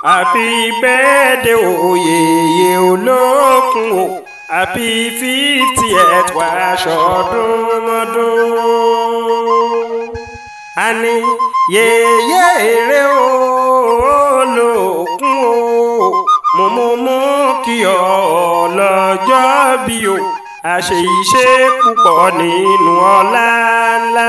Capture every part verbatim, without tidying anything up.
Happy birthday o yèyé olókun o, happy fiftieth wá ṣọdún mọ́dún. Àní yèyé èrè olókun o, mo mú mú kí ọ lọ́jọ́ bí o, àṣẹ iṣẹ́ púpọ̀ nínú ọlá ńlá.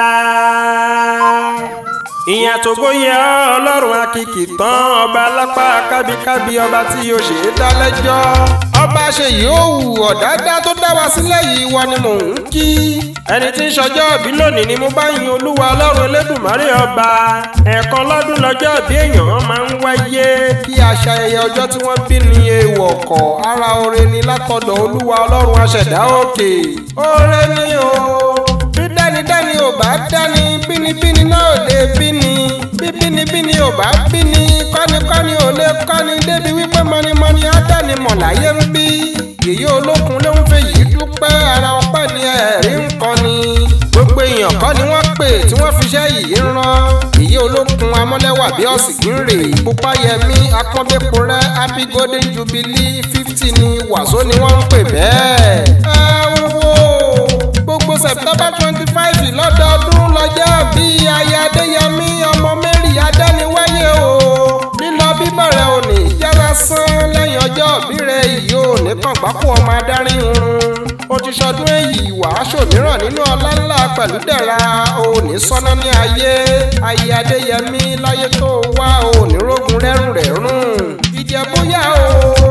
Ìyẹn tó bóyá ọlọ́run akìkì tán ọba alápá kábíkábí ọba tí yóò ṣe é dá lẹ́jọ́. Ọba ṣe yóò wù ọ̀dádá tó dá wa sílẹ̀ yìí wá ni mò ń kí. Ẹni tí ń ṣọjọ́ ìbí lónìí ni mo bá yin olúwa ọlọ́run elédùmarè ọba. Ẹ̀ẹ̀kan lọ́dún lọ́jọ́ ìbí èèyàn máa ń wáyé. Kí àṣà ayẹyẹ ọjọ́ tí wọ́n bí ni èèwọ̀ kọ̀ ara oore ni látọ̀dọ̀ olúwa ọlọ́run aṣẹ̀dá òkè. Oore ni o bí dánidání ò bá dání bínibíni náà ò lè bíni bí bínibíni ò bá bíni kọ́nikọ́ni ò lè kọ́ni débi wípé mọ́nimọ́ni á dání mọ̀ láyé ń bí. Yèyé olókun ló ń fẹ́ yìí dúpẹ́ ara ọpẹ́ ni ẹ̀rí ń kọ́ni. Gbogbo èèyàn kọ́ ni wọ́n pè tí wọ́n fi iṣẹ́ yìí rán. Yèyé olókun amọ́lẹ́wà bí ọ̀sìnkìnrè Pópáyẹmí Akọ́bẹ́porẹ́ happy golden jubilee fifty ni wàsó ni wọ́n ń pè bẹ́ẹ̀. ẹ wo gbogbo September twenty five lọ́dọọdún lọ́jọ́ bí aya Adéyẹmí ọmọ Mary adániwáyé o. Lílọ bíbọ̀ rẹ̀ ò ní yára sán lẹ́yìn ọjọ́ òbí rẹ̀ yìí ò ní kàngbákò ọmọ adarí irun. Ó ti ṣọdún èyí wàásù mìíràn nínú ọlá ńlá pẹ̀lú dẹ̀ra ò ní sọ́nà ní ayé. Aya Adéyẹmí láyé tó wá ò ní rógun rẹ́rùn rẹ̀ rùn. Ìjẹ̀búyà o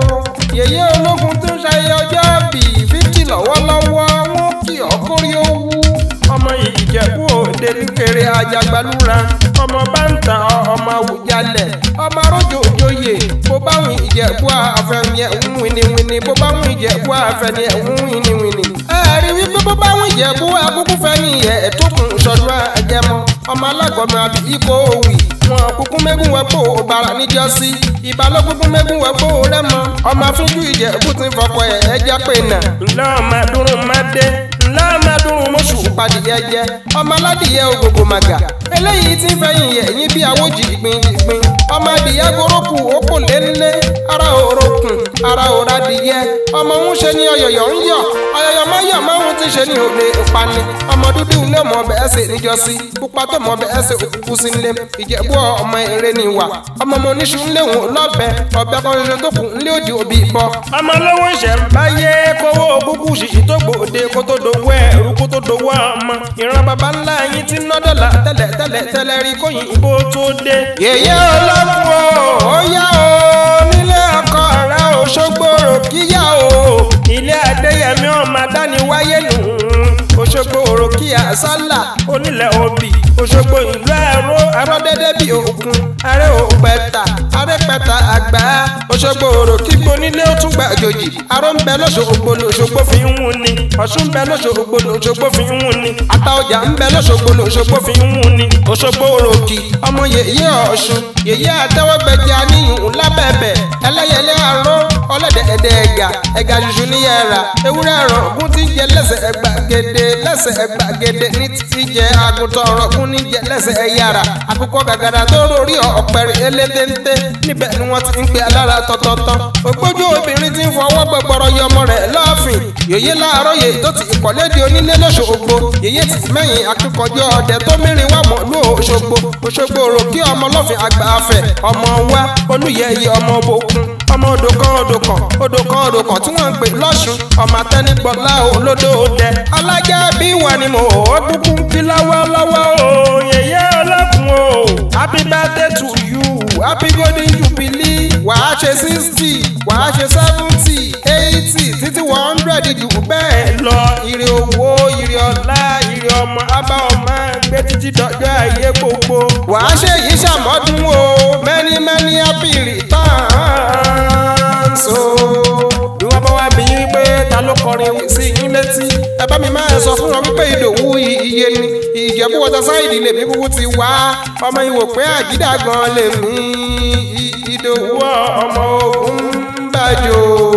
yèyé ológun tó ń ṣayẹyẹ ọjọ́ bí fifty lọ́wọ́lọ́wọ́ wọn kì ọ́ kórí owó. Ọmọ Ìjẹ̀bú Òde níkèrè Àjàgbálúra ọmọ báńtà ọmọ Àwùjalẹ̀ ọmọ arójò òjòyè bó bá wù Ìjẹ̀bú àfẹnìyẹ ń winiwini bó bá wù Ìjẹ̀bú àfẹnìyẹ ń winiwini. ẹ rí wípé bó bá wù Ìjẹ̀bú akúkú fẹ́niyẹ ẹ̀tọ́kùn ṣọdún Àjẹmọ ọmọ alágọ̀mọ àbí ikọ̀ òwì wọn kúkú mẹ́gùn wẹ́pọ̀ ògbàrà níjọ́sí ìbálòkúkú mẹ́gùn wẹ́pọ̀ rẹ́mọ ọmọ afínjú Ìjẹ̀bú ti fọkọ ẹ̀ ẹja pé nà. ńlá ọmọ adúrún má dé ńlá ọmọ adúrún mọ́ṣù padìyẹ jẹ ọmọ aládìyẹ ògògò màgà eléyìí tí ń fẹ̀yìn yẹ̀yìn bí awójì ìgbín ìgbín ọmọ adìyẹ gorókù òkò lélẹ ara òrokùn ara òradìyẹ ọmọ ń ṣe ní ọyọyọ ń yọ ọyọyọ má yọ máa ń ti ṣe ní òde ìpani ọmọ dúdú ilé ọmọ ọbẹ ẹsẹ níjọsí pupa tó mọ ọbẹ ẹsẹ òkùnkùn sí nílé Ìjẹ̀bú ọmọ eré ní ìwà ọmọ ọmọ oníṣu ńlẹ wọn lọbẹ ọbẹ kan ṣoṣo tó kù ńlẹ òdì òbí ìbọ. ọmọ lọ́wọ́ ìṣẹ̀ǹbáyé kówó òkúkú ṣìṣì tó gbòde kó tó dowó ẹ̀rú kó tó dowó ọmọ ìran baba ńlá yín ti ná dọ́là tẹ́lẹ̀ tẹ́lẹ̀ tẹ́lẹ̀ rí kóyìn ìbò tó dé. yèyé olókun o ó yá o nílé ọkọ rẹ Òṣogbo Òròkíyà o ilé Adéyẹmí ọmọ adániwáyé nù Òṣogbo Òròkíyà sálà onílẹ̀ òbí Òṣogbo ìlú ẹ̀rọ arọ́dẹ́dẹ́ bí òkun arẹ́ òpẹta arẹ́pẹta àgbà Òṣogbo Òròkígbó nílé ó tún gbà àjòjì arọ́ ń bẹ lọ́ṣogbo lọ́ṣogbo fi ń wù ní Ọ̀ṣun ń bẹ lọ́ṣogbo lọ́ṣogbo fi ń wù ní Àtaọ̀jà ń bẹ lọ́ṣogbo lọ́ṣogbo fi ń wù ní Òṣogbo Òròkì ọmọ yèyé Ọ̀ṣun yèyé àtẹwọ́gbẹ̀jẹ̀ aníyùn lábẹ́bẹ̀ ẹlẹ́yẹlé arọ́ ọlọ́dẹ̀ẹ̀dẹ̀ ẹ̀gà ẹ̀gà ṣuṣu ní yẹra ewúrẹ́ ẹ̀rọ̀ ọ̀gùn tí ń jẹ lẹ́sẹ̀ ẹgbàgede lẹ́sẹ̀ ẹgbàgede ní ti jẹ àgùntàn ọ̀rọ̀gùn ní jẹ lẹ́sẹ̀ ẹ̀yàrá àkùkọ gàgàrà tó lórí ọ̀pẹ̀rẹ̀ elétéńté níbẹ̀ ni wọ́n ti ń pe alára tọ̀tọ̀tọ̀ ògbójú obìnrin ti ń fọwọ́ gbọgbọrọ yọ ọmọ rẹ̀ lọ́ọ̀fìn yèyé láàárọ̀ yèyí tó ti ìkọ̀lédè onílé lọ́ṣogbo yèyé ti mẹ́yìn akíkanjọ ọdẹ tó mìíràn wà mọ́ ló Òṣogbo Òṣogbo Òròkí ọmọ lọ́fìn àgbà afẹ́ ọmọ wa olúyẹyẹ ọmọ bòkun ọmọ odò kan odò kan odò kan odò kan tí wọ́n ń pè lọ́ṣun ọmọ atẹ́nigbọ́lá olódò òdẹ alájà bí wà ní mò ó kúkú kí lọ́wọ́lọ́wọ́ o yèyé olókun o happy birthday to you happy golden jubilee wàá ṣe sixty wàá ṣe seventy eighty títí one hundred jù bẹ́ẹ̀ lọ ire owó ire ọlá ire ọmọ abá ọmọ gbé títí dọjọ́ ayé gbogbo wàá ṣe yìí ṣàmọ́dún o many many happy returns so bí wọ́n bá wá bí yín pé ta ló kọrin sí yín létí ẹ bá mi máa sọ fún wọn wípé Ìdòwú iye ni Ìjẹ̀bú Waterside lèmi kúkú ti wá ọmọ ìwò pé àjídà gan lèmi Ìdòwú ọmọ Ògúnbàjò.